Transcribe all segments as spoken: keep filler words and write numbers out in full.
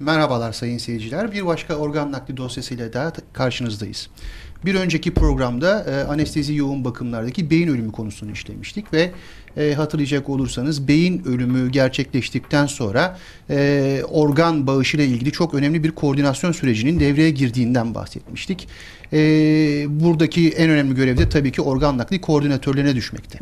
Merhabalar sayın seyirciler. Bir başka organ nakli dosyasıyla daha karşınızdayız. Bir önceki programda e, anestezi yoğun bakımlardaki beyin ölümü konusunu işlemiştik ve e, hatırlayacak olursanız beyin ölümü gerçekleştikten sonra e, organ bağışı ile ilgili çok önemli bir koordinasyon sürecinin devreye girdiğinden bahsetmiştik. E, buradaki en önemli görev de tabii ki organ nakli koordinatörlerine düşmekte.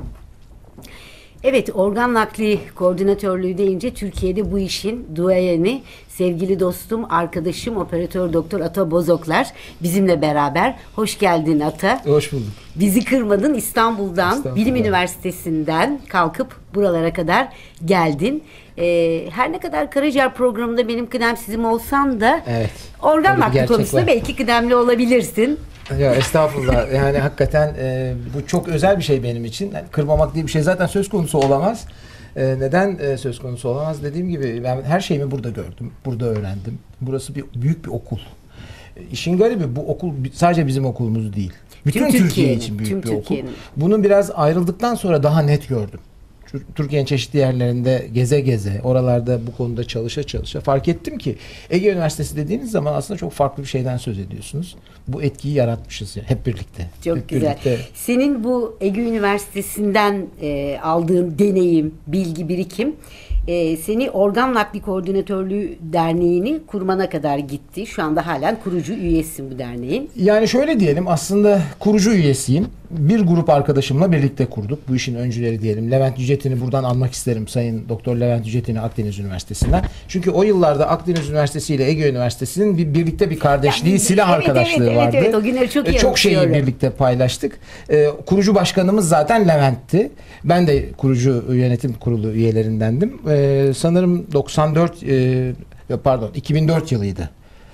Evet, organ nakli koordinatörlüğü deyince Türkiye'de bu işin duayeni sevgili dostum, arkadaşım, operatör doktor Ata Bozoklar bizimle beraber. Hoş geldin Ata. Hoş bulduk. Bizi kırmadın, İstanbul'dan, İstanbul'dan. Bilim Üniversitesi'nden kalkıp buralara kadar geldin. Ee, her ne kadar Karaciğer programında benim kıdemsizim olsan da evet, organ nakli konusunda var. Belki kıdemli olabilirsin. Ya estağfurullah. Yani hakikaten e, bu çok özel bir şey benim için. Yani kırmamak diye bir şey zaten söz konusu olamaz. E, neden e, söz konusu olamaz? Dediğim gibi ben her şeyimi burada gördüm. Burada öğrendim. Burası bir büyük bir okul. E, işin garibi bu okul sadece bizim okulumuz değil. Bütün Türkiye, Türkiye için büyük bir okul. Bunun biraz ayrıldıktan sonra daha net gördüm. Türkiye'nin çeşitli yerlerinde geze geze, oralarda bu konuda çalışa çalışa fark ettim ki Ege Üniversitesi dediğiniz zaman aslında çok farklı bir şeyden söz ediyorsunuz. Bu etkiyi yaratmışız yani hep birlikte. Çok hep güzel. Birlikte. Senin bu Ege Üniversitesi'nden e, aldığın deneyim, bilgi, birikim e, seni Organ Nakli Koordinatörlüğü Derneği'ni kurmana kadar gitti. Şu anda halen kurucu üyesin bu derneğin. Yani şöyle diyelim, aslında kurucu üyesiyim. Bir grup arkadaşımla birlikte kurduk. Bu işin öncüleri diyelim. Levent Yücetin'i buradan anmak isterim. Sayın Doktor Levent Yücetin'i Akdeniz Üniversitesi'nden. Çünkü o yıllarda Akdeniz Üniversitesi ile Ege Üniversitesi'nin bir birlikte bir kardeşliği, yani, silah evet, arkadaşlığı evet, vardı. Evet, evet, o günleri çok iyi Çok şeyi birlikte paylaştık. Ee, kurucu başkanımız zaten Levent'ti. Ben de kurucu yönetim kurulu üyelerindendim. Ee, sanırım doksan dört e, pardon iki bin dört yılıydı.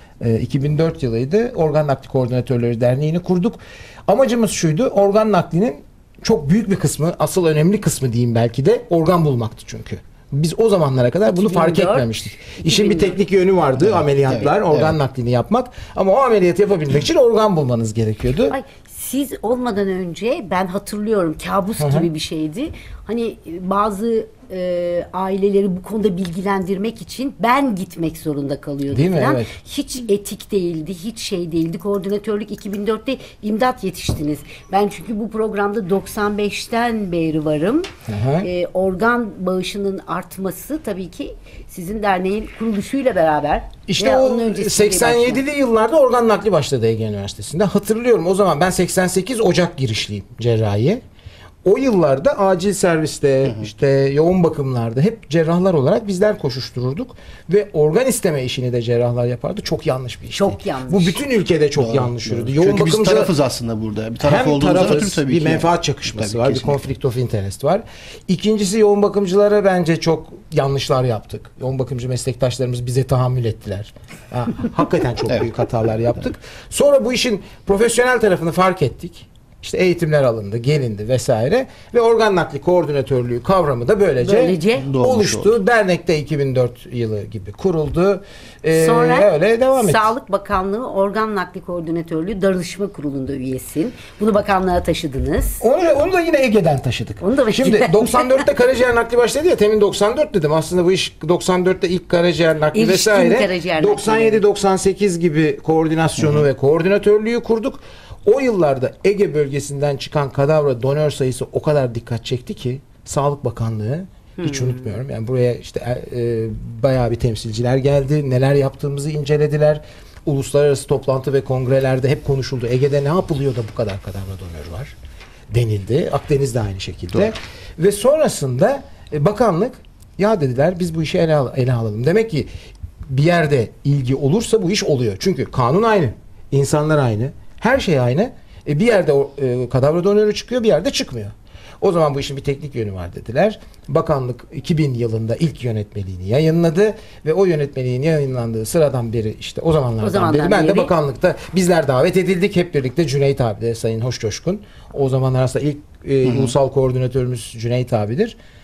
iki bin dört yılıydı. Organ Nakli Koordinatörleri Derneği'ni kurduk. Amacımız şuydu: organ naklinin çok büyük bir kısmı, asıl önemli kısmı diyeyim belki de, organ bulmaktı çünkü. Biz o zamanlara kadar bunu iki bin dört, fark etmemiştik. İşin bir teknik yönü vardı, evet, ameliyatlar, evet, organ evet. naklini yapmak. Ama o ameliyatı yapabilmek için organ bulmanız gerekiyordu. Ay, siz olmadan önce ben hatırlıyorum, kabus Hı-hı. gibi bir şeydi. Hani bazı e, aileleri bu konuda bilgilendirmek için ben gitmek zorunda kalıyordum. Değil mi? Evet. Hiç etik değildi, hiç şey değildi. Koordinatörlük iki bin dörtte imdat yetiştiniz. Ben çünkü bu programda doksan beşten beri varım. E, organ bağışının artması tabii ki sizin derneğin kuruluşuyla beraber. İşte o seksen yedili yıllarda organ nakli başladı Ege Üniversitesi'nde. Hatırlıyorum, o zaman ben seksen sekiz Ocak girişliyim cerrahiye. O yıllarda acil serviste, hı hı. işte yoğun bakımlarda hep cerrahlar olarak bizler koşuştururduk ve organ isteme işini de cerrahlar yapardı. Çok yanlış bir işti. Çok yanlış. Bu bütün ülkede çok doğru, yanlış yürüdü. Yoğun Çünkü bakımcı... biz tarafız aslında burada. Bir taraf hem tarafız, tabii bir ki menfaat yani. çakışması tabii, var, kesinlikle. bir conflict of interest var. İkincisi, yoğun bakımcılara bence çok yanlışlar yaptık. Yoğun bakımcı meslektaşlarımız bize tahammül ettiler. Ha, hakikaten çok evet. büyük hatalar yaptık. Sonra bu işin profesyonel tarafını fark ettik. İşte eğitimler alındı, gelindi vesaire ve organ nakli koordinatörlüğü kavramı da böylece, böylece oluştu. Oldu. Dernekte iki bin dört yılı gibi kuruldu. Ee, Sonra öyle devam etti. Sağlık Bakanlığı Organ Nakli Koordinatörlüğü Danışma Kurulu'nda üyesin. Bunu bakanlığa taşıdınız. Onu, onu da yine Ege'den taşıdık. Onu da Şimdi doksan dörtte karaciğer nakli başladı ya, temin doksan dört dedim. Aslında bu iş doksan dörtte ilk karaciğer nakli İlişkin vesaire. Karaciğer doksan yedi doksan sekiz gibi koordinasyonu Hı-hı. ve koordinatörlüğü kurduk. O yıllarda Ege bölgesinden çıkan kadavra donör sayısı o kadar dikkat çekti ki Sağlık Bakanlığı, hiç hmm. unutmuyorum. Yani buraya işte e, bayağı bir temsilciler geldi. Neler yaptığımızı incelediler. Uluslararası toplantı ve kongrelerde hep konuşuldu. Ege'de ne yapılıyor da bu kadar kadavra donör var denildi. Akdeniz'de aynı şekilde. Doğru. Ve sonrasında e, bakanlık, ya dediler biz bu işi ele, al- ele alalım. Demek ki bir yerde ilgi olursa bu iş oluyor. Çünkü kanun aynı, insanlar aynı. Her şey aynı. E bir yerde o, e, kadavra donörü çıkıyor, bir yerde çıkmıyor. O zaman bu işin bir teknik yönü var dediler. Bakanlık iki bin yılında ilk yönetmeliğini yayınladı ve o yönetmeliğin yayınlandığı sıradan beri, işte o zamanlardan, o zamandan beri ben beri... de bakanlıkta bizler davet edildik. Hep birlikte Cüneyt abi de, Sayın Hoşcoşkun. O zamanlar aslında ilk e, ulusal koordinatörümüz Cüneyt abidir.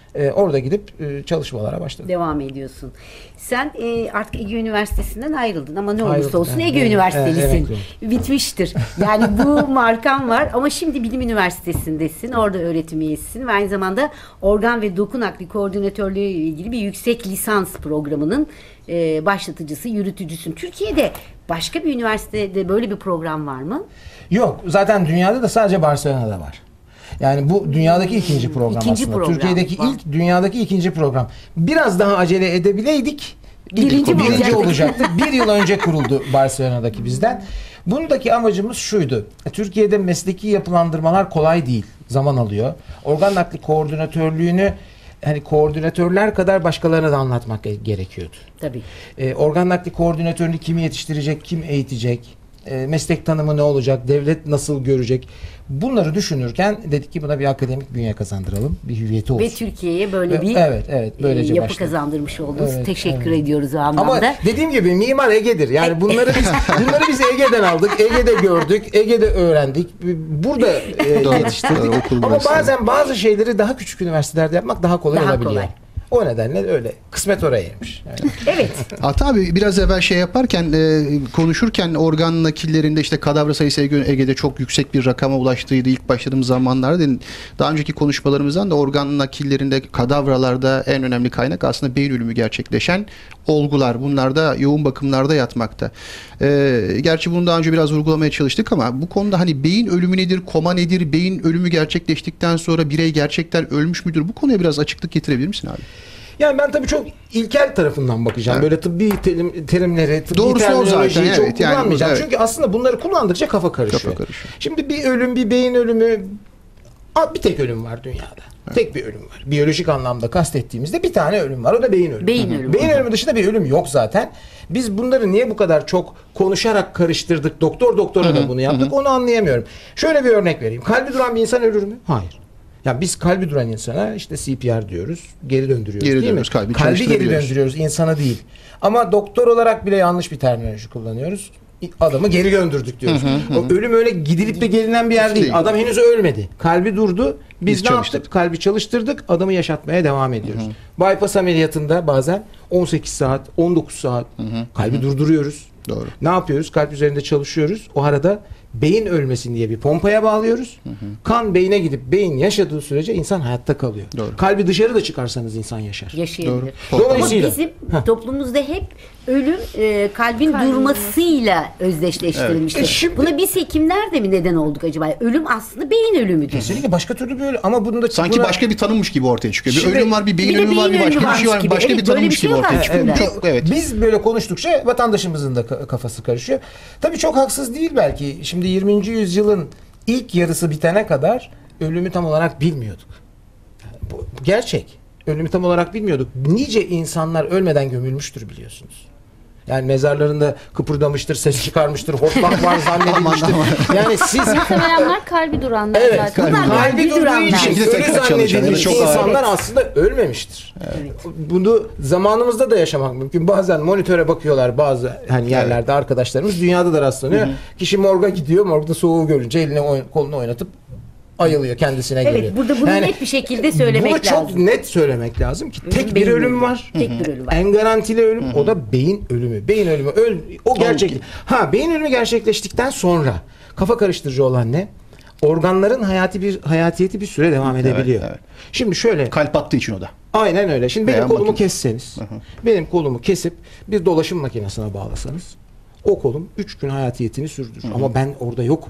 E, orada gidip e, çalışmalara başladım. Devam ediyorsun. Sen e, artık Ege Üniversitesi'nden ayrıldın ama ne olursa Ayrıldım, olsun evet. Ege Evet, Üniversitelisin. evet, Bitmiştir. Yani bu markan var ama şimdi Bilim Üniversitesi'ndesin. Orada öğretim üyesisin ve aynı zamanda organ ve doku nakli koordinatörlüğü ile ilgili bir yüksek lisans programının e, başlatıcısı, yürütücüsün. Türkiye'de başka bir üniversitede böyle bir program var mı? Yok. Zaten dünyada da sadece Barcelona'da var. Yani bu dünyadaki ikinci program İkinci aslında. program. Türkiye'deki Var. ilk, dünyadaki ikinci program. Biraz daha acele edebileydik. Birinci mi birinci olacaktık? olacaktı. Bir yıl önce kuruldu Barcelona'daki bizden. Bundaki amacımız şuydu. Türkiye'de mesleki yapılandırmalar kolay değil. Zaman alıyor. Organ nakli koordinatörlüğünü hani koordinatörler kadar başkalarına da anlatmak gerekiyordu. Tabii. E, organ nakli koordinatörünü kim yetiştirecek, kim eğitecek, e, meslek tanımı ne olacak, devlet nasıl görecek? Bunları düşünürken dedik ki buna bir akademik bünye kazandıralım, bir hüviyeti olsun. Ve Türkiye'ye böyle Ve- bir evet, evet, böylece e, yapı başladı. kazandırmış oldunuz. Evet, Teşekkür evet. ediyoruz o anlamda. Ama dediğim gibi mimar Ege'dir. Yani bunları biz bunları biz Ege'den aldık. Ege'de gördük. Ege'de öğrendik. Burada e, Doğru, yetiştirdik. doğru, okul Ama burası. bazen bazı şeyleri daha küçük üniversitelerde yapmak daha kolay Daha olabiliyor. kolay. O nedenle öyle. Kısmet orayaymış. Yani. Evet. Ata abi biraz evvel şey yaparken e, konuşurken organ nakillerinde işte kadavra sayısı Ege- Ege'de çok yüksek bir rakama ulaştığıydı ilk başladığımız zamanlarda. dedin. Daha önceki konuşmalarımızdan da organ nakillerinde kadavralarda en önemli kaynak aslında beyin ölümü gerçekleşen olgular. Bunlar da yoğun bakımlarda yatmakta. E, gerçi bunu daha önce biraz vurgulamaya çalıştık ama bu konuda hani beyin ölümü nedir, koma nedir, beyin ölümü gerçekleştikten sonra birey gerçekten ölmüş müdür? Bu konuya biraz açıklık getirebilir misin abi? Yani ben tabii çok ilkel tarafından bakacağım. Evet. Böyle tıbbi terim, terimleri, tıbbi Doğrusu o terminolojiyi zaten, çok evet. Yani kullanmayacağım. evet. Çünkü aslında bunları kullandıkça kafa karışıyor. Kafa karışıyor. Şimdi bir ölüm, bir beyin ölümü, a- bir tek ölüm var dünyada. Tek bir ölüm var. Biyolojik anlamda kastettiğimizde bir tane ölüm var. O da beyin ölümü. Beyin ölümü. Beyin ölümü dışında bir ölüm yok zaten. Biz bunları niye bu kadar çok konuşarak karıştırdık? Doktor doktora da bunu yaptık. Onu anlayamıyorum. Şöyle bir örnek vereyim. Kalbi duran bir insan ölür mü? Hayır. Ya biz kalbi duran insana işte C P R diyoruz. Geri döndürüyoruz Geri değil mi? dönüyoruz, kalbi Kalbi geri çalıştırabiliyoruz. döndürüyoruz, insana değil. Ama doktor olarak bile yanlış bir terminoloji kullanıyoruz. Adamı geri döndürdük diyoruz. O ölüm öyle gidilip de gelinen bir yer değil. Değil. Adam henüz ölmedi. Kalbi durdu. Biz, Biz ne çalıştırdık. yaptık? Kalbi çalıştırdık. Adamı yaşatmaya devam ediyoruz. Bypass ameliyatında bazen on sekiz saat, on dokuz saat kalbi durduruyoruz. Doğru. Ne yapıyoruz? Kalp üzerinde çalışıyoruz. O arada beyin ölmesin diye bir pompaya bağlıyoruz. Kan beyine gidip beyin yaşadığı sürece insan hayatta kalıyor. Doğru. Kalbi dışarı da çıkarsanız insan yaşar. Yaşayabilir. Doğru. Ama Dolayısıyla- bizim Heh. toplumumuzda hep ölüm e, kalbin durmasıyla özdeşleştirilmiştir. Evet. E şimdi- Buna biz hekimler de mi neden olduk acaba? Ölüm aslında beyin ölümüdür. Kesinlikle başka türlü böyle ama bunun da Sanki buna- başka bir tanımmış gibi ortaya çıkıyor. Bir Şimdi- ölüm var, bir beyin Bir de ölümü var, bir beyin başka ölümü bir şey var, varmış gibi. başka Evet, bir böyle tanımmış bir şey gibi yok ortaya artık. çıkıyor. Evet. Çok evet. Biz böyle konuştukça vatandaşımızın da ka- kafası karışıyor. Tabii çok haksız değil belki. Şimdi yirminci yüzyılın ilk yarısı bitene kadar ölümü tam olarak bilmiyorduk. Bu gerçek. Ölümü tam olarak bilmiyorduk. Nice insanlar ölmeden gömülmüştür biliyorsunuz. Yani mezarlarında kıpırdamıştır, ses çıkarmıştır, hortlak var zannedilmiştir. Yani siz Muhtemelenler kalbi duranlar evet, zaten. Bunlar kalbi kalbi durduğu duranlar. için Şekilde ölü tekrar çalışan, zannedilmiş evet, çok ağır. insanlar Evet. aslında ölmemiştir. Evet. Bunu zamanımızda da yaşamak mümkün. Bazen monitöre bakıyorlar bazı hani yerlerde arkadaşlarımız dünyada da rastlanıyor. Kişi morga gidiyor. Morgda soğuğu görünce elini oy- kolunu oynatıp ayılıyor, kendisine geliyor. Evet, burada bunu net bir şekilde söylemek bunu çok lazım. net söylemek lazım ki tek bir Beyin ölüm ölümü. var. Tek bir ölüm var. En garantili ölüm o da beyin ölümü. Beyin ölümü öl o gerçek. Ha beyin ölümü gerçekleştikten sonra kafa karıştırıcı olan ne? Organların hayati bir hayatiyeti bir süre devam edebiliyor. evet. Şimdi şöyle Kalp attığı için o da. aynen öyle. Şimdi benim Veya kolumu makine. kesseniz, benim kolumu kesip bir dolaşım makinesine bağlasanız o kolum üç gün hayatiyetini sürdürür. Ama ben orada yokum.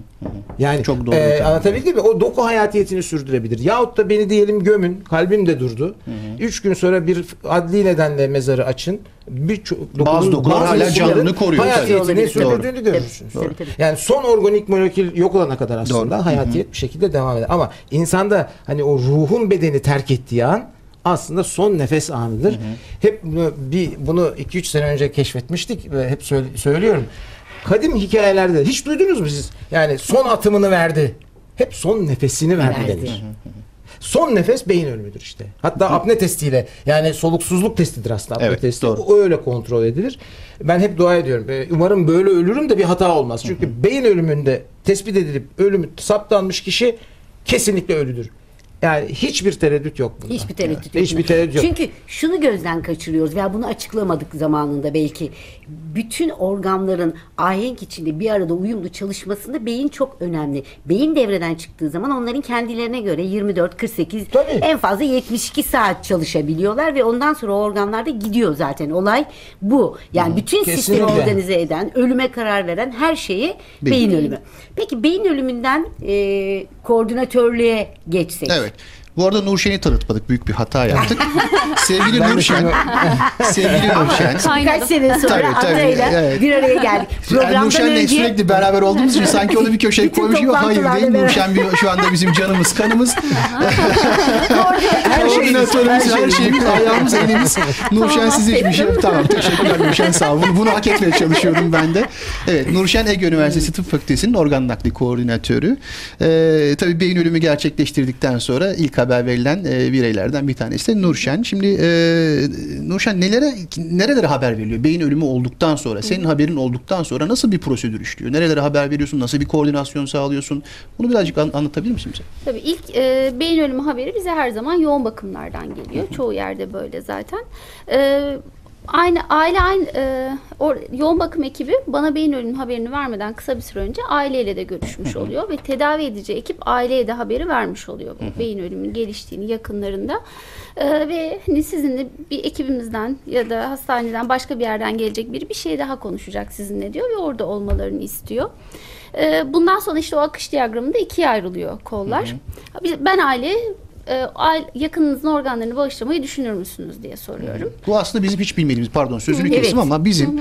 Yani Çok doğru e, bir tanım. anlatabildim mi? O doku hayatiyetini sürdürebilir. Yahut da beni diyelim gömün, kalbim de durdu. üç gün sonra bir adli nedenle mezarı açın. Bir Bazı dokular hala canlılığını koruyor. hayatiyetini Tabii. sürdürdüğünü Doğru. görürsünüz. Tabii, tabii. Yani son organik molekül yok olana kadar aslında Doğru. hayatiyet bir şekilde devam eder. Ama insanda hani o ruhun bedeni terk ettiği an aslında son nefes anıdır. Hep bunu, bir bunu iki üç sene önce keşfetmiştik ve hep söyle- söylüyorum. Kadim hikayelerde hiç duydunuz mu siz? Yani son atımını verdi. Hep son nefesini verdi Verdi. denir. Son nefes beyin ölümüdür işte. Hatta apne testiyle yani soluksuzluk testidir aslında apne Evet, testi. doğru. O öyle kontrol edilir. Ben hep dua ediyorum. Ee, Umarım böyle ölürüm de bir hata olmaz. Çünkü beyin ölümünde tespit edilip ölümü saptanmış kişi kesinlikle ölüdür. Yani hiçbir tereddüt yok bunda. Hiçbir tereddüt Evet. yok. Hiçbir tereddüt yok. Çünkü şunu gözden kaçırıyoruz veya bunu açıklamadık zamanında belki. Bütün organların ahenk içinde bir arada uyumlu çalışmasında beyin çok önemli. Beyin devreden çıktığı zaman onların kendilerine göre yirmi dört kırk sekiz Tabii. en fazla yetmiş iki saat çalışabiliyorlar ve ondan sonra o organlar da gidiyor zaten. Olay bu. Yani bütün sistemi kesinlikle. organize eden, ölüme karar veren her şeyi beyin, Beyin. ölümü. Peki beyin ölümünden e, koordinatörlüğe geçsek. Evet. Bu arada Nurşen'i tanıtmadık. Büyük bir hata yaptık. Sevgili Ben de Nurşen. sevgili Nurşen. Birkaç sene sonra Tabii, tabii, adayla evet. bir araya geldik. Yani Programdan Nurşen'le önce sürekli beraber olduğumuz için sanki onu bir köşeye Bütün koymuş gibi, hayır toplantılarda değil. beraber. Nurşen bir, şu anda bizim canımız, kanımız. Her şeyimiz, Koordinatörümüz, her her şeyimiz, ayağımız, elimiz. Nurşen size hiçbir şey. Tamam, teşekkürler Nurşen, sağ olun. Bunu hak etmeye çalışıyorum ben de. Evet, Nurşen Ege Üniversitesi Tıp Fakültesi'nin organ nakli koordinatörü. Ee, tabii beyin ölümü gerçekleştirdikten sonra ilk haber verilen e, bireylerden bir tanesi de Nurşen. Şimdi e, Nurşen nelere nerelere haber veriliyor? Beyin ölümü olduktan sonra, senin haberin olduktan sonra nasıl bir prosedür işliyor? Nerelere haber veriyorsun? Nasıl bir koordinasyon sağlıyorsun? Bunu birazcık an- anlatabilir misin bize? Tabii ilk e, beyin ölümü haberi bize her zaman yoğun bakımlardan geliyor. Çoğu yerde böyle zaten. E, aynı aile aynı e, o, yoğun bakım ekibi bana beyin ölümü haberini vermeden kısa bir süre önce aileyle de görüşmüş oluyor ve tedavi edici ekip aileye de haberi vermiş oluyor bu beyin ölümünün geliştiğini yakınlarında. E, ve hani sizin de bir ekibimizden ya da hastaneden başka bir yerden gelecek biri bir şey daha konuşacak sizinle diyor ve orada olmalarını istiyor. E, bundan sonra işte o akış diyagramında ikiye ayrılıyor kollar. Ben aile e, aile- yakınınızın organlarını bağışlamayı düşünür müsünüz diye soruyorum. Bu aslında bizim hiç bilmediğimiz, pardon sözünü Evet. kestim ama bizim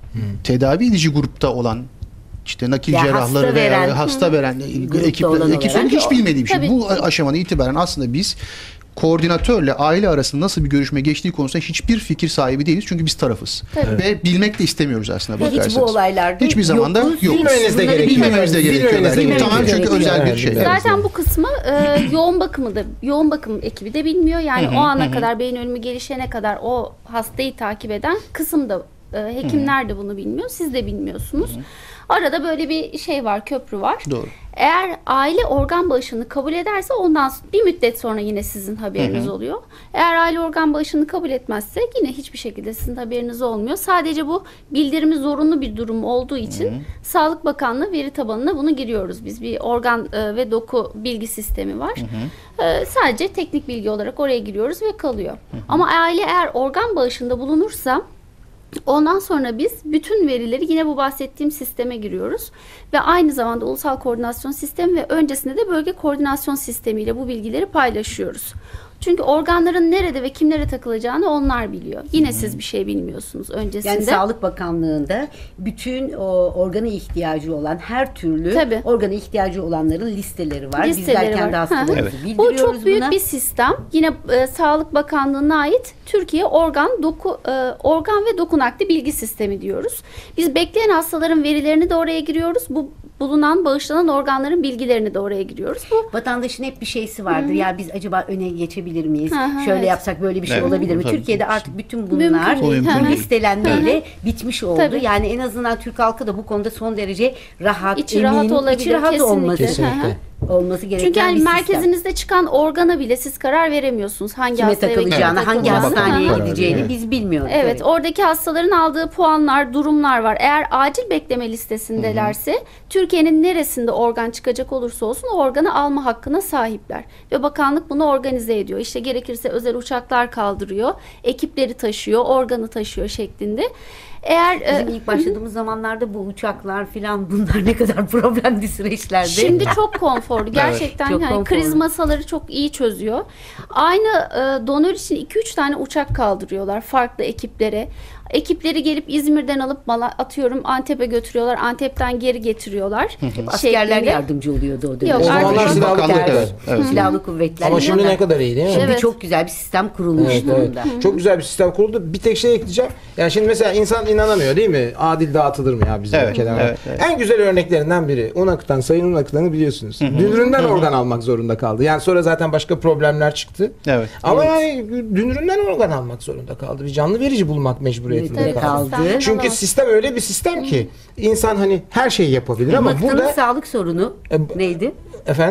tedavi edici grupta olan işte nakil Ya cerrahları hasta veya veren, hasta veren Grupta ekipler, olan ekiplerin olarak. hiç bilmediği bir şey. Tabii. Bu aşamadan itibaren aslında biz koordinatörle aile arasında nasıl bir görüşme geçtiği konusunda hiçbir fikir sahibi değiliz. Çünkü biz tarafız. Tabii. Ve bilmek de istemiyoruz aslında Ve hiç bakarsanız. bu olaylarda Hiçbir zamanda yokuz. yok. Bilmemeniz de Bunları gerekiyor. Bilmememiz de gerekiyor. Bilmemeniz de belki. gerekiyor. Tamam, çünkü gerekiyor. özel bir Evet, şey. evet. Zaten bu kısmı e, yoğun bakımı da yoğun bakım ekibi de bilmiyor. Yani o ana kadar beyin ölümü gelişene kadar o hastayı takip eden kısım da e, hekimler de bunu bilmiyor. Siz de bilmiyorsunuz. Arada böyle bir şey var, köprü var. Doğru. Eğer aile organ bağışını kabul ederse ondan s- bir müddet sonra yine sizin haberiniz oluyor. Eğer aile organ bağışını kabul etmezse yine hiçbir şekilde sizin haberiniz olmuyor. Sadece bu bildirimi zorunlu bir durum olduğu için Sağlık Bakanlığı veri tabanına bunu giriyoruz. Biz bir organ e, ve doku bilgi sistemi var. E, sadece teknik bilgi olarak oraya giriyoruz ve kalıyor. Ama aile eğer organ bağışında bulunursa ondan sonra biz bütün verileri yine bu bahsettiğim sisteme giriyoruz ve aynı zamanda ulusal koordinasyon sistemi ve öncesinde de bölge koordinasyon sistemiyle bu bilgileri paylaşıyoruz. Çünkü organların nerede ve kimlere takılacağını onlar biliyor. Yine siz bir şey bilmiyorsunuz öncesinde. Yani Sağlık Bakanlığı'nda bütün o organa ihtiyacı olan her türlü Tabii. organa ihtiyacı olanların listeleri var. Listeleri Bizler kendi var. hastalarımızı Evet. bildiriyoruz Bu çok büyük buna. bir sistem. Yine e, Sağlık Bakanlığı'na ait Türkiye Organ Doku e, Organ ve Doku Nakli Bilgi Sistemi diyoruz. Biz bekleyen hastaların verilerini de oraya giriyoruz. Bu bulunan, bağışlanan organların bilgilerini de oraya giriyoruz. Bu Vatandaşın hep bir şeysi vardır. Ya biz acaba öne geçebilir miyiz? Hı hı, Şöyle evet. yapsak böyle bir şey Evet. olabilir mi? Tabii. Türkiye'de artık bütün bunlar Mümkün değil. bu Hı hı. listelenmeyle bitmiş oldu. Tabii. Yani en azından Türk halkı da bu konuda son derece rahat, İçi emin, rahat olabilir, içi rahat kesinlikle. olması, Kesinlikle. olması gereken Çünkü yani bir sistem. merkezinizde çıkan organa bile siz karar veremiyorsunuz. Hangi Kime hastaya ve kime takılacağını, hangi takılacağını. hastaneye Hı hı. gideceğini Evet. biz bilmiyoruz. Evet, tabii. oradaki hastaların aldığı puanlar, durumlar var. Eğer acil bekleme listesindelerse Türkiye'nin neresinde organ çıkacak olursa olsun o organı alma hakkına sahipler. Ve bakanlık bunu organize ediyor. İşte gerekirse özel uçaklar kaldırıyor, ekipleri taşıyor, organı taşıyor şeklinde. Eğer Bizim e, ilk başladığımız zamanlarda bu uçaklar filan bunlar ne kadar problemli süreçlerdi. Şimdi çok konforlu. Gerçekten Çok yani konforlu. kriz masaları çok iyi çözüyor. Aynı e, donör için iki üç tane uçak kaldırıyorlar farklı ekiplere. Ekipleri gelip İzmir'den alıp Mala atıyorum Antep'e götürüyorlar. Antep'ten geri getiriyorlar. askerler şeklinde. yardımcı oluyordu o dönem. Yok, O zamanlar artık- silahlı Bakanlık, kuvvetler. evet, evet. Silahlı kuvvetler. Ama şimdi yanında. ne kadar iyi değil mi? Şimdi Evet. çok güzel bir sistem kurulmuş Evet, evet. durumda. Çok güzel bir sistem kuruldu. Bir tek şey ekleyeceğim. Yani şimdi mesela insan inanamıyor değil mi? Adil dağıtılır mı ya bizim Evet, ülkeden? evet, evet. En güzel örneklerinden biri. Un akıtan, Sayın Un Akıtan'ı biliyorsunuz. Dünüründen organ almak zorunda kaldı. Yani sonra zaten başka problemler çıktı. Evet. Ama yani dünüründen organ almak zorunda kaldı. Bir canlı verici bulmak mecburiyetinde Evet, kaldı. kaldı. Sistem Çünkü alamaz. sistem öyle bir sistem ki insan hani her şeyi yapabilir ama Baktığınız burada sağlık sorunu E, bu- neydi? efendim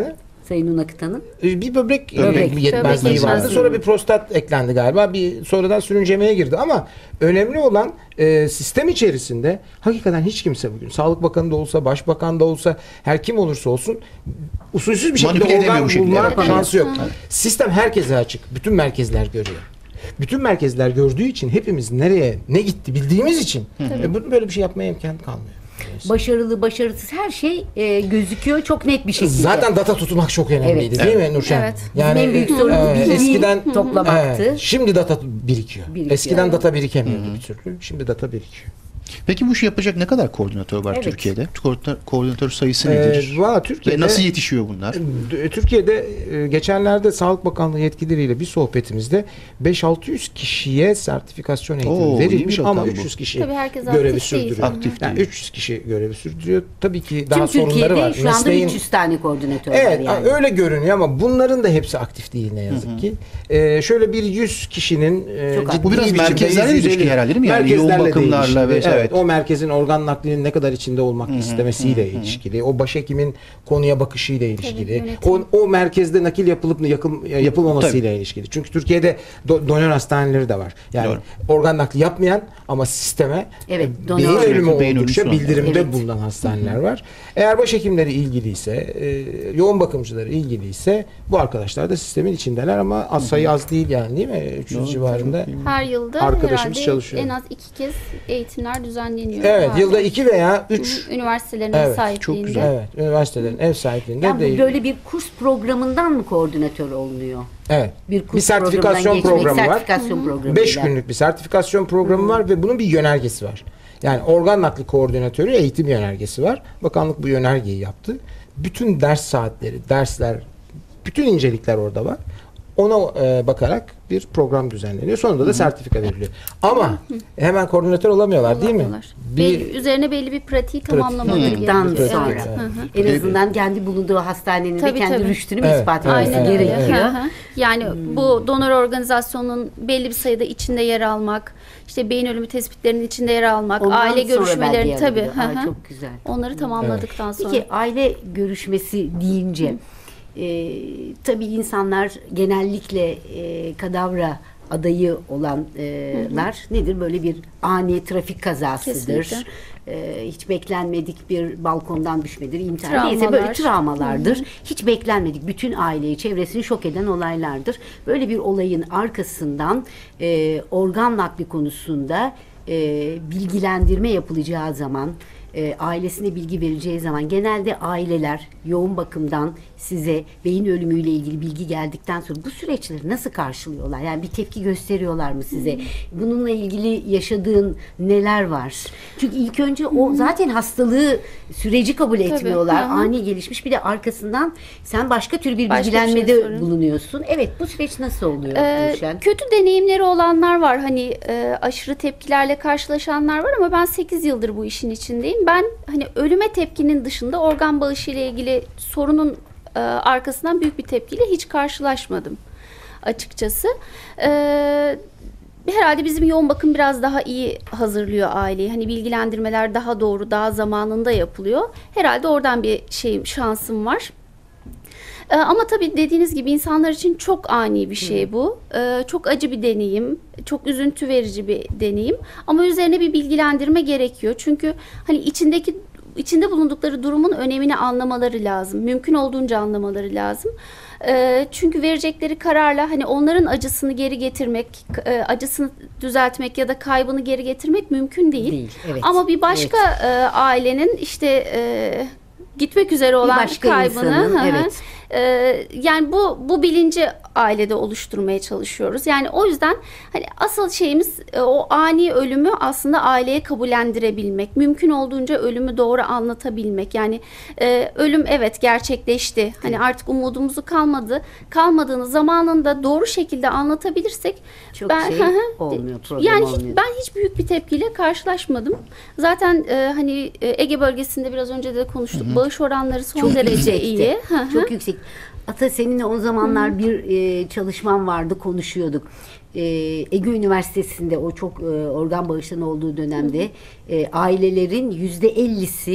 Sayın Unakıt Hanım? E, Bir böbrek, Böbrek. e, yetmezliği Böbrek vardı. yetmezliği. Sonra bir prostat eklendi galiba. Bir sonradan sürüncemeye girdi ama önemli olan e, sistem içerisinde hakikaten hiç kimse bugün Sağlık Bakanı da olsa, Başbakan da olsa, her kim olursa olsun usulsüz bir şekilde Manipüle edemiyor organ bu şekilde. bulma Evet. şansı yok. Evet. Sistem herkese açık. Bütün merkezler görüyor. Bütün merkezler gördüğü için hepimiz nereye ne gitti bildiğimiz için e, bu- böyle bir şey yapmaya imkan kalmıyor. Başarılı, başarısız her şey e, gözüküyor çok net bir şekilde. Zaten data tutmak çok önemliydi Evet. değil mi Nurşen? Evet. Yani Bizim en büyük e, sorunumuz e, bilgi eskiden toplamaktı. Evet, şimdi data birikiyor. Birikiyor. Eskiden data birikemiyordu bir türlü. Şimdi data birikiyor. Peki bu işi yapacak ne kadar koordinatör var Evet. Türkiye'de? Koordinatör, koordinatör sayısı Ee, nedir? Valla Türkiye'de Ve nasıl yetişiyor bunlar? e, Türkiye'de e, geçenlerde Sağlık Bakanlığı yetkilileriyle bir sohbetimizde beş altı yüz kişiye sertifikasyon eğitimi Oo, iyi bir verilmiş rakam ama bu. üç yüz kişi Tabii herkes görevi aktif değil. sürdürüyor. Aktif Yani değil. üç yüz kişi görevi sürdürüyor. Tabii ki daha Tüm sorunları Türkiye'de var. şu anda Mesleğin- üç yüz tane koordinatör var Evet yani. öyle görünüyor ama bunların da hepsi aktif değil ne yazık ki. Ee, şöyle bir yüz kişinin e, Çok aktif. Bu biraz biçimde merkezlerle yüz yüz ilişkili elli herhalde değil mi? Yani yoğun merkezlerle de bakımlarla ilişkili. vesaire. Evet, o merkezin organ naklinin ne kadar içinde olmak istemesiyle ilişkili. O başhekimin konuya bakışıyla ilişkili. yönetim. O, o merkezde nakil yapılıp yakıl, yapılmamasıyla ilişkili. Çünkü Türkiye'de do, donör hastaneleri de var. Yani Doğru. organ nakli yapmayan ama sisteme Evet, e, donör- beyin ölümü Beyin oldukça ölümsü olan. bildirimde Evet. bulunan hastaneler var. Eğer başhekimleri ilgiliyse, e, yoğun bakımcıları ilgiliyse bu arkadaşlar da sistemin içindeler ama az sayı az değil yani değil mi? üç yüz Doğru, civarında. Her yılda Arkadaşımız herhalde çalışıyor. en az iki kez eğitimler düzenleniyor. Evet, Hala. yılda iki veya üç. Üniversitelerin Evet, sahipliğinde. çok güzel. Evet, üniversitelerin ev sahipliğinde Yani bu değil. böyle bir kurs programından mı koordinatör olunuyor? Evet. Bir, kurs Bir sertifikasyon programından geçmek, programı var. sertifikasyon programı. beş günlük bir sertifikasyon programı var ve bunun bir yönergesi var. Yani organ nakli koordinatörü eğitim yönergesi var. Bakanlık bu yönergeyi yaptı. Bütün ders saatleri, dersler, bütün incelikler orada var. Ona e, bakarak bir program düzenleniyor. Sonunda da sertifika veriliyor. Ama hemen koordinatör olamıyorlar değil mi? Olamıyorlar. Bir Belli- üzerine belli bir pratiği tamamlamaları Pratikten gerekiyor. sonra. Evet. Hı hı. En azından kendi bulunduğu hastanenin de Tabii, kendi tabii. rüştünü Evet, ispat evet, etmesi evet, gerekiyor. Hı hı. Yani bu donör organizasyonun belli bir sayıda içinde yer almak, işte beyin ölümü tespitlerinin içinde yer almak, Ondan aile sonra görüşmeleri belge tabii. alınıyor. Aa, hı hı. çok güzel. Onları tamamladıktan sonra. Peki aile görüşmesi deyince e, tabii insanlar genellikle e, kadavra adayı olanlar nedir? Böyle bir ani trafik kazasıdır. Kesinlikle. E, hiç beklenmedik bir balkondan düşmedir, intihar Travmalar. neyse böyle travmalardır. Hiç beklenmedik bütün aileyi, çevresini şok eden olaylardır. Böyle bir olayın arkasından e, organ nakli konusunda e, bilgilendirme yapılacağı zaman, e, ailesine bilgi verileceği zaman genelde aileler yoğun bakımdan size beyin ölümüyle ilgili bilgi geldikten sonra bu süreçleri nasıl karşılıyorlar? Yani bir tepki gösteriyorlar mı size? Bununla ilgili yaşadığın neler var? Çünkü ilk önce o zaten hastalığı süreci kabul etmiyorlar. Hı hı. Ani gelişmiş. Bir de arkasından sen başka tür bir Başka bir şey bilgilenmede soruyorsun. bulunuyorsun. Evet, bu süreç nasıl oluyor Ee, Gülşen? kötü deneyimleri olanlar var. Hani e, aşırı tepkilerle karşılaşanlar var ama ben sekiz yıldır bu işin içindeyim. Ben hani ölüme tepkinin dışında organ bağışı ile ilgili sorunun e, arkasından büyük bir tepkiyle hiç karşılaşmadım açıkçası. Eee Herhalde bizim yoğun bakım biraz daha iyi hazırlıyor aileyi. Hani bilgilendirmeler daha doğru, daha zamanında yapılıyor. Herhalde oradan bir şeyim, şansım var. Ee, ama tabii dediğiniz gibi insanlar için çok ani bir şey bu. Ee, çok acı bir deneyim, çok üzüntü verici bir deneyim. Ama üzerine bir bilgilendirme gerekiyor. Çünkü hani içindeki içinde bulundukları durumun önemini anlamaları lazım. Mümkün olduğunca anlamaları lazım. E, çünkü verecekleri kararla hani onların acısını geri getirmek, e, acısını düzeltmek ya da kaybını geri getirmek mümkün değil. Değil, evet. Ama bir başka e, ailenin işte e, gitmek üzere olan Bir başka kaybını, insanın, hı hı, evet. e, yani bu bu bilinci ailede oluşturmaya çalışıyoruz. Yani o yüzden hani asıl şeyimiz e, o ani ölümü aslında aileye kabullendirebilmek. Mümkün olduğunca ölümü doğru anlatabilmek. Yani e, ölüm evet gerçekleşti. Hani artık umudumuzu kalmadı. Kalmadığını zamanında doğru şekilde anlatabilirsek Çok şey hı hı, olmuyor, problem yani hiç, olmuyor. ben hiç büyük bir tepkiyle karşılaşmadım. Zaten e, hani e, Ege bölgesinde biraz önce de konuştuk. Bağış oranları son Çok derece yüksekti. iyi. Hı hı. Çok yüksek. Ata seninle o zamanlar bir e, çalışmam vardı, konuşuyorduk. E, Ege Üniversitesi'nde o çok e, organ bağışlarının olduğu dönemde e, ailelerin yüzde ellisi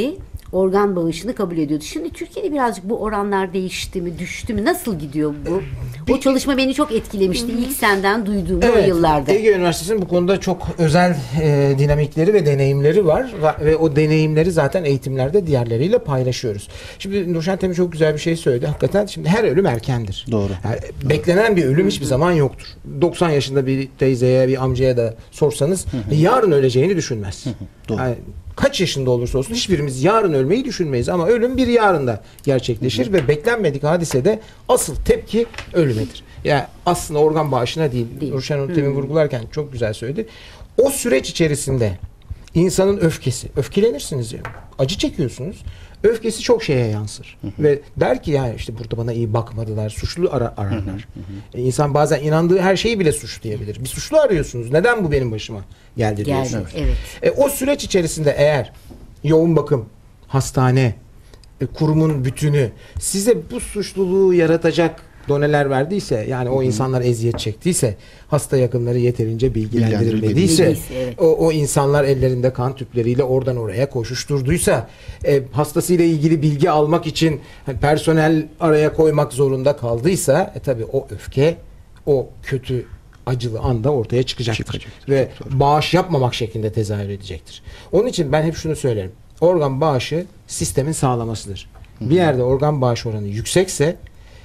organ bağışını kabul ediyordu. Şimdi Türkiye'de birazcık bu oranlar değişti mi, düştü mü? Nasıl gidiyor bu? O çalışma beni çok etkilemişti. İlk senden duyduğum o yıllarda. Ege Üniversitesi'nin bu konuda çok özel e, dinamikleri ve deneyimleri var Va- ve o deneyimleri zaten eğitimlerde diğerleriyle paylaşıyoruz. Şimdi Nurşen Temel çok güzel bir şey söyledi. Hakikaten şimdi her ölüm erkendir. Doğru. Yani beklenen bir ölüm hiçbir zaman yoktur. doksan yaşında bir teyzeye, bir amcaya da sorsanız yarın öleceğini düşünmez. Doğru. Yani kaç yaşında olursa olsun hiçbirimiz yarın ölmeyi düşünmeyiz ama ölüm bir yarında gerçekleşir ve beklenmedik hadisede asıl tepki ölümedir. Yani aslında organ bağışına değil. Değil. Nurşen Hanım temin vurgularken çok güzel söyledi. O süreç içerisinde insanın öfkesi, öfkelenirsiniz ya. Acı çekiyorsunuz. Öfkesi çok şeye yansır. Ve der ki yani işte burada bana iyi bakmadılar. Suçlu ara ararlar. E, insan bazen inandığı her şeyi bile suç diyebilir. Bir suçlu arıyorsunuz. Neden bu benim başıma geldi Geldi, diyorsunuz. evet. E, o süreç içerisinde eğer yoğun bakım, hastane, e, kurumun bütünü size bu suçluluğu yaratacak doneler verdiyse, yani o insanlar eziyet çektiyse, hasta yakınları yeterince bilgilendirilmediyse, Bilgilendiyse, evet. o, o insanlar ellerinde kan tüpleriyle oradan oraya koşuşturduysa, e, hastasıyla ilgili bilgi almak için hani, personel araya koymak zorunda kaldıysa, e, tabii o öfke, o kötü acılı anda ortaya çıkacaktır. Çıkacaktır, Ve çok doğru. bağış yapmamak şeklinde tezahür edecektir. Onun için ben hep şunu söylerim. Organ bağışı sistemin sağlamasıdır. Bir yerde organ bağış oranı yüksekse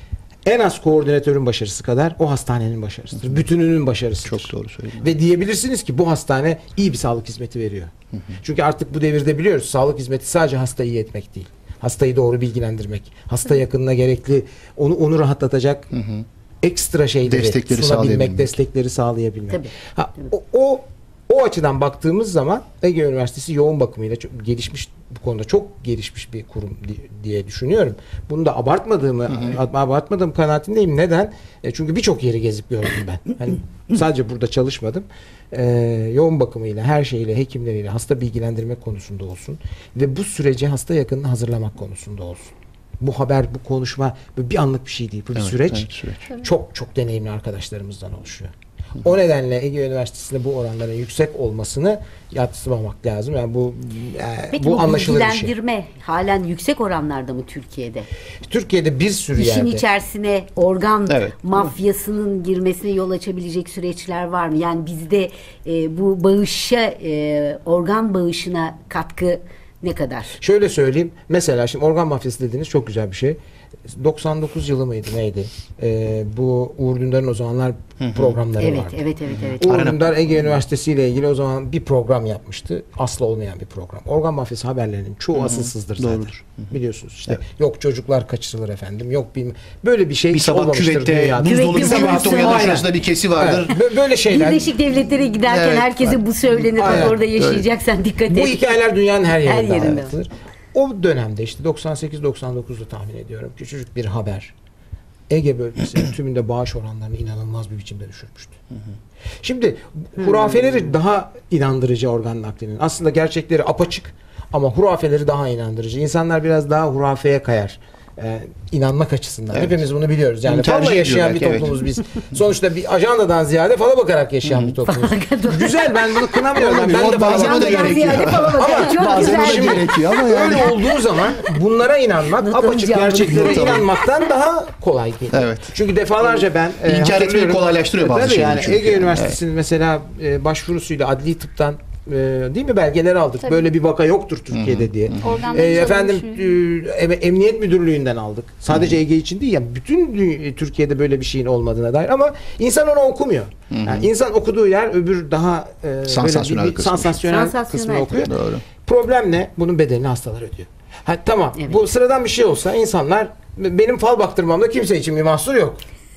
en az koordinatörün başarısı kadar o hastanenin başarısıdır. Bütününün başarısıdır. Çok doğru söyledin. Ve diyebilirsiniz ki bu hastane iyi bir sağlık hizmeti veriyor. Çünkü artık bu devirde biliyoruz sağlık hizmeti sadece hastayı iyi etmek değil. Hastayı doğru bilgilendirmek, hasta yakınına gerekli onu onu rahatlatacak ekstra şeyleri Destekleri sunabilmek, sağlayabilmek. destekleri sağlayabilmek. Tabii. Ha, o, o o açıdan baktığımız zaman Ege Üniversitesi yoğun bakımıyla çok gelişmiş, bu konuda çok gelişmiş bir kurum di- diye düşünüyorum. Bunu da abartmadığımı ab- abartmadığım kanaatindeyim. Neden? E, çünkü birçok yeri gezip gördüm ben. Hani sadece burada çalışmadım. E, yoğun bakımıyla, her şeyle, hekimleriyle hasta bilgilendirmek konusunda olsun ve bu süreci hasta yakınını hazırlamak konusunda olsun. Bu haber, bu konuşma bu bir anlık bir şey değil. Bu bir Evet, süreç. evet, süreç. Çok çok deneyimli arkadaşlarımızdan oluşuyor. O nedenle Ege Üniversitesi'nde bu oranların yüksek olmasını yadsımamak lazım. Yani bu e, Peki bu bu, anlaşılır bir şey. bilgilendirme halen yüksek oranlarda mı Türkiye'de? Türkiye'de bir sürü İşin yerde. içerisine organ Evet. mafyasının girmesine yol açabilecek süreçler var mı? Yani bizde e, bu bağışa, e, organ bağışına katkı ne kadar? Şöyle söyleyeyim. Mesela şimdi organ mafyası dediğiniz çok güzel bir şey. doksan dokuz yılı mıydı neydi? Ee, bu Uğur Dündar'ın o zamanlar programları Evet, vardı. evet, evet, evet. Uğur Arena. Dündar Ege Üniversitesi ile ilgili o zaman bir program yapmıştı. Asla olmayan bir program. Organ mafyası haberlerinin çoğu asılsızdır zaten. Doğrudur. Biliyorsunuz işte. Yok çocuklar kaçırılır efendim. Yok bilmem. Böyle bir şey Bir hiç sabah olmamıştır küvette dünyada. buzdolabı Küvette küvette bulunsun. uyanır Aynen. şurasında bir kesi vardır. Evet, bö- böyle şeyler. Birleşik Devletlere giderken Evet, herkese bu söylenir. Bak Aynen. orada yaşayacaksan dikkat Bu et. hikayeler dünyanın her yerinde, Her yerinde. anlatılır. O dönemde işte doksan sekiz doksan dokuzda tahmin ediyorum küçücük bir haber Ege bölgesinin tümünde bağış oranlarını inanılmaz bir biçimde düşürmüştü. Şimdi hurafeleri daha inandırıcı organ naklinin. Aslında gerçekleri apaçık ama hurafeleri daha inandırıcı. İnsanlar biraz daha hurafeye kayar. Ee, inanmak açısından. Evet. Hepimiz bunu biliyoruz. Yani Bunu tercih falla yaşayan bir ediyor belki, toplumuz biz. Sonuçta bir ajandadan ziyade fala bakarak yaşayan bir toplumuz. Güzel, ben bunu kınamıyorum. Ben, ben de Bazen o da bazen Ajandadan gerekiyor. ziyade falan bakar. Çok Bazen o da güzel. gerekiyor ama yani. Öyle olduğu zaman bunlara inanmak Notamız apaçık yavrum. gerçeklere Notamız. inanmaktan daha kolay geliyor. Evet. Çünkü defalarca ben e, İnkar etmeyi hatırlıyorum. kolaylaştırıyor bazı Tabii şeyleri yani çünkü. Ege Üniversitesi'nin mesela e, başvurusuyla adli tıptan e, değil mi belgeler aldık. Tabii. Böyle bir vaka yoktur Türkiye'de diye. Organların E, efendim çalınmış e, em- Emniyet Müdürlüğü'nden aldık. Sadece Ege için değil ya bütün dü- Türkiye'de böyle bir şeyin olmadığına dair ama insan onu okumuyor. Yani insan okuduğu yer öbür daha e, böyle Sansasyonel bir- bir kısmı. sansasyonel Sansasyonel. kısmını okuyor. Doğru. Problem ne? Bunun bedelini hastalar ödüyor. Ha, tamam. Evet. Bu sıradan bir şey olsa insanlar benim fal baktırmamda kimse için bir mahsur yok.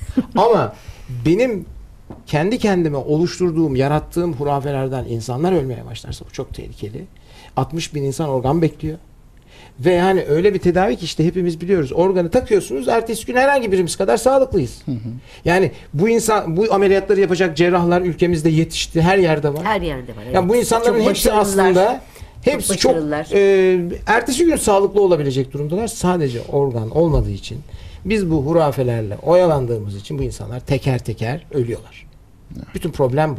Ama benim kendi kendime oluşturduğum, yarattığım hurafelerden insanlar ölmeye başlarsa bu çok tehlikeli. altmış bin insan organ bekliyor. Ve yani öyle bir tedavi ki işte hepimiz biliyoruz. Organı takıyorsunuz, ertesi gün herhangi birimiz kadar sağlıklıyız. Yani bu insan, bu ameliyatları yapacak cerrahlar ülkemizde yetişti, her yerde var. Her yerde var. Evet. Ya bu insanların Çok hepsi başarılılar. aslında hepsi çok, başarılılar. e, ertesi gün sağlıklı olabilecek durumdalar. Sadece organ olmadığı için biz bu hurafelerle oyalandığımız için bu insanlar teker teker ölüyorlar. Bütün problem bu.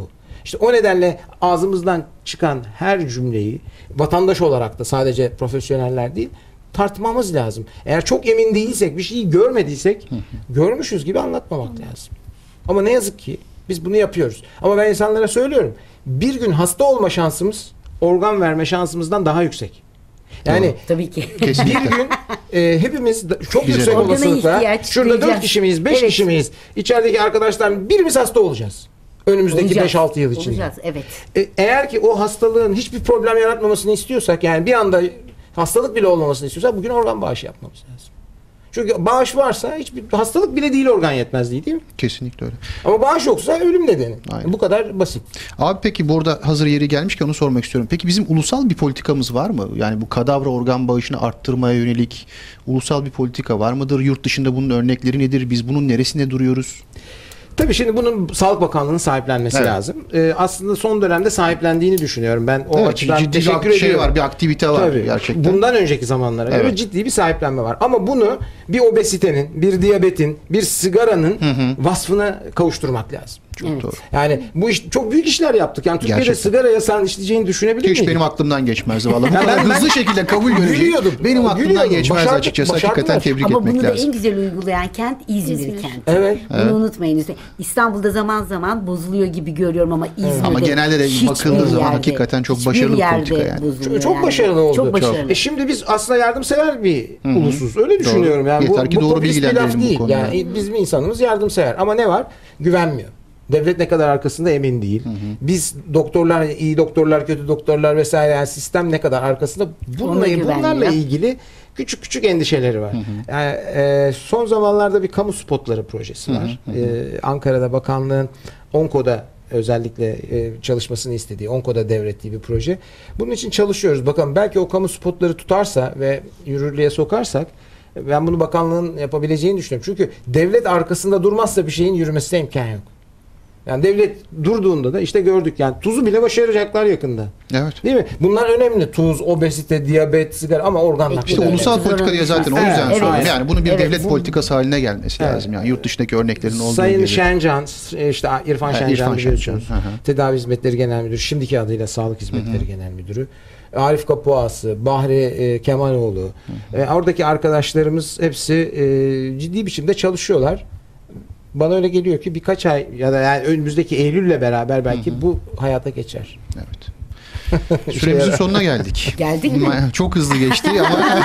İşte o nedenle ağzımızdan çıkan her cümleyi vatandaş olarak da sadece profesyoneller değil tartmamız lazım. Eğer çok emin değilsek, bir şeyi görmediysek görmüşüz gibi anlatmamak lazım. Ama ne yazık ki biz bunu yapıyoruz. Ama ben insanlara söylüyorum. Bir gün hasta olma şansımız organ verme şansımızdan daha yüksek. Yani Doğru. Tabii ki. Kesinlikle. bir gün e, hepimiz da- çok Bize yüksek de. olasılıkla Organa ihtiyaç şurada dört duyacağız. kişi miyiz, beş Evet. kişi miyiz? İçerideki arkadaşlar birimiz hasta olacağız. Önümüzdeki Olacağız. beş altı yıl içinde. Olacağız, evet. E, eğer ki o hastalığın hiçbir problem yaratmamasını istiyorsak, yani bir anda hastalık bile olmamasını istiyorsak bugün organ bağışı yapmamız lazım. Çünkü bağış varsa hiçbir hastalık bile değil organ yetmezliği, değil mi? Kesinlikle öyle. Ama bağış yoksa ölüm nedeni. Aynen. Bu kadar basit. Abi peki burada hazır yeri gelmişken onu sormak istiyorum. Peki bizim ulusal bir politikamız var mı? Yani bu kadavra organ bağışını arttırmaya yönelik ulusal bir politika var mıdır? Yurt dışında bunun örnekleri nedir? Biz bunun neresinde duruyoruz? Tabii şimdi bunun Sağlık Bakanlığı'nın sahiplenmesi Evet. lazım. Ee, aslında son dönemde sahiplendiğini düşünüyorum. Ben o Evet, açıdan ciddi bir teşekkür şey ediyorum. var, bir aktivite var Tabii. gerçekten. Bundan önceki zamanlara göre Evet. ciddi bir sahiplenme var. Ama bunu bir obezitenin, bir diyabetin, bir sigaranın vasfına kavuşturmak lazım. Çok Evet. doğru. Yani bu iş çok büyük işler yaptık. Yani Türkiye'de Gerçekten. sigara yasağını işleyeceğini düşünebilir Hiç miydin? benim aklımdan geçmezdi vallahi. Bu Ya kadar ben- ben hızlı şekilde kabul görecek. gülüyordum. Benim aklımdan Gülüyordum. geçmez Başardık, açıkçası. başardılar. Hakikaten tebrik Ama etmek bunu da lazım. en güzel uygulayan kent İzmir, İzmir. kenti. Evet. Bunu evet. unutmayın. İstanbul'da zaman zaman bozuluyor gibi görüyorum ama İzmir'de Ama genelde de hiçbir bakıldığı zaman yerde, hakikaten çok hiçbir başarılı bir yerde politika yani. bozuluyor Çok, çok yani. başarılı oldu. Çok başarılı. E şimdi biz aslında yardımsever bir ulusuz. Öyle düşünüyorum. Yani Yeter ki doğru popülist bir laf bilgilendirelim bu değil. konuda. Yani bizim insanımız yardımsever. Ama ne var? Güvenmiyor. Devlet ne kadar arkasında emin değil. Biz doktorlar, iyi doktorlar, kötü doktorlar vesaire, yani sistem ne kadar arkasında, bununla, Ona güvenmiyor. bunlarla ilgili küçük küçük endişeleri var. Yani, e, son zamanlarda bir kamu spotları projesi var. E, Ankara'da bakanlığın Onko'da özellikle e, çalışmasını istediği, Onko'da devrettiği bir proje. Bunun için çalışıyoruz. Bakalım, belki o kamu spotları tutarsa ve yürürlüğe sokarsak, ben bunu bakanlığın yapabileceğini düşünüyorum. Çünkü devlet arkasında durmazsa bir şeyin yürümesine imkan yok. Yani devlet durduğunda da işte gördük, yani tuzu bile başaracaklar yakında. Evet. Değil mi? Bunlar önemli. Tuz, obezite, diyabet, sigara, ama organ nakli. İşte Evet. ulusal politika diye zaten o yüzden Evet, söylüyorum. evet. Yani bunun bir Evet, devlet bu- politikası haline gelmesi Evet. lazım. Yani yurt dışındaki örneklerin olduğu Sayın gibi. Şencan, işte İrfan Ha, Şencan İrfan biliyorsunuz. Şencan, hı hı. Tedavi Hizmetleri Genel Müdürü, şimdiki adıyla Sağlık Hizmetleri Genel Müdürü. Arif Kapuası, Bahri e, Kemaloğlu. E, oradaki arkadaşlarımız hepsi e, ciddi biçimde çalışıyorlar. Bana öyle geliyor ki birkaç ay ya da yani önümüzdeki Eylül'le beraber belki bu hayata geçer. Evet. Süremizin sonuna geldik. Geldik mi? Çok hızlı geçti ama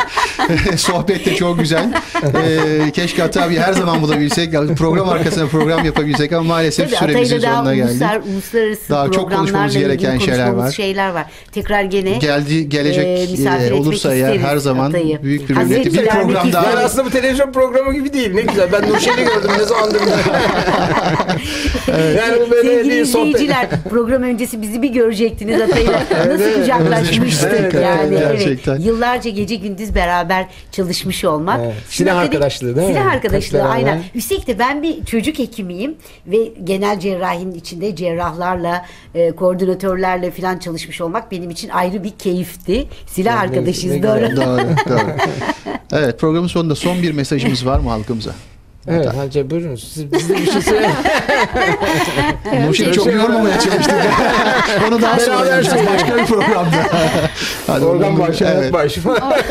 sohbet de çok güzel. Ee, keşke Ata bir her zaman bulabilsek. Yani program arkasına program yapabilsek ama maalesef Tabii süremizin Atay'la daha sonuna geldik. uluslar, uluslararası Daha çok programlarla konuşmamız ilgili gereken şeyler konuşmamız var. şeyler var. Tekrar gene Geldi gelecek e, misafir e, etmek olursa eğer isteriz her zaman Atay'ı. büyük bir Hazreti memnuniyetle bir Rahmet program İzmir'de- Yani daha. aslında bu televizyon programı gibi değil. Ne güzel. Ben Nurşen'i gördüm ne zamandır. Yani bu böyle Sevgili bir sohbet. izleyiciler, program öncesi bizi bir görecektiniz Atay'la. Nasıl evet, kucaklaşmıştık özleşmiştik. yani. Evet, Evet. gerçekten. Yıllarca gece gündüz beraber çalışmış olmak. Evet. Şimdi Silah dedik- arkadaşlığı değil mi? Silah Hep arkadaşlığı beraber. aynen. Üstelik de ben bir çocuk hekimiyim ve genel cerrahinin içinde cerrahlarla, e, koordinatörlerle falan çalışmış olmak benim için ayrı bir keyifti. Silah Ne- ne arkadaşıyız güzel. doğru. Doğru, doğru. Evet, programın sonunda son bir mesajımız var mı halkımıza? Evet, Hacı buyurunuz. Siz bizde bir şey söyleyin. Nurşen'i çok yormamaya çalıştık. Onu daha sonra Beraber yapacağız söyleyelim. başka bir programda. Hadi Organ bakalım. başı, hayat Evet. başı.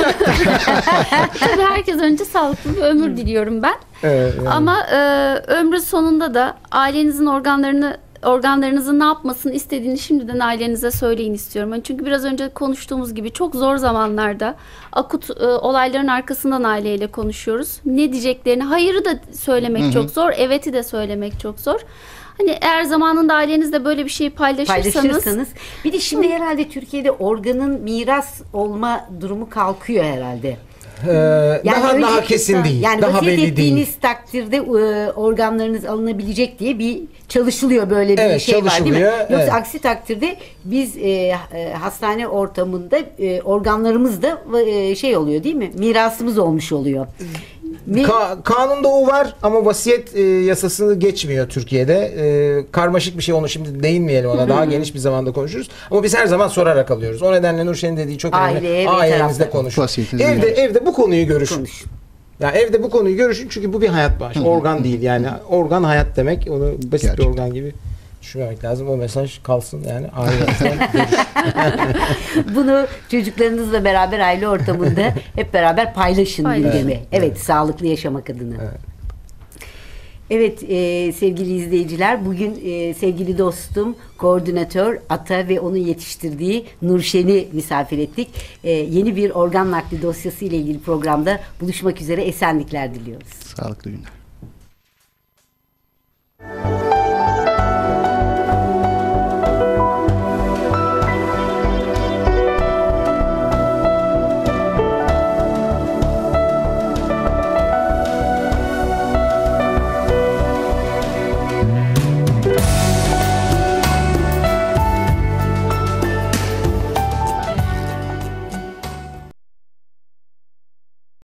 Tabii herkes önce sağlıklı bir ömür diliyorum ben. Evet, yani. Ama e, ömrün sonunda da ailenizin organlarını organlarınızın ne yapmasını istediğini şimdiden ailenize söyleyin istiyorum. Yani çünkü biraz önce konuştuğumuz gibi çok zor zamanlarda akut e, olayların arkasından aileyle konuşuyoruz. Ne diyeceklerini, hayırı da söylemek çok zor, evet'i de söylemek çok zor. Hani eğer zamanında ailenizle böyle bir şeyi paylaşırsanız, Paylaşırsanız. Bir de şimdi herhalde Türkiye'de organın miras olma durumu kalkıyor herhalde. Ee, daha önce- daha kesin değil. Yani daha vasiyet belli ettiğiniz değil. takdirde e, organlarınız alınabilecek diye bir çalışılıyor, böyle bir Evet, şey var değil mi? çalışılıyor, Yoksa evet. aksi takdirde biz e, e, hastane ortamında e, organlarımız da e, şey oluyor değil mi? Mirasımız olmuş oluyor. Mi- Ka- kanunda o var ama vasiyet e, yasasını geçmiyor Türkiye'de. E, karmaşık bir şey, onu şimdi değinmeyelim ona. Daha geniş bir zamanda konuşuruz. Ama biz her zaman sorarak alıyoruz. O nedenle Nurşen'in dediği çok önemli. Aileye ve Ailenizle tarafta. konuşun. Vasiyetinizi Evde verin. evde bu konuyu görüşün. Konuş. Ya evde bu konuyu görüşün çünkü bu bir hayat bağışı. Organ değil yani. Organ hayat demek. Onu basit Gerçekten. bir organ gibi düşünmemek lazım. O mesaj kalsın yani ailemizden görüş. Bunu çocuklarınızla beraber aile ortamında hep beraber paylaşın Paylaşın. gündemi. Evet, Evet. sağlıklı yaşamak adına. Evet. Evet e, sevgili izleyiciler, bugün e, sevgili dostum, koordinatör Ata ve onun yetiştirdiği Nurşen'i misafir ettik. E, yeni bir organ nakli dosyası ile ilgili programda buluşmak üzere, esenlikler diliyoruz. Sağlıklı günler.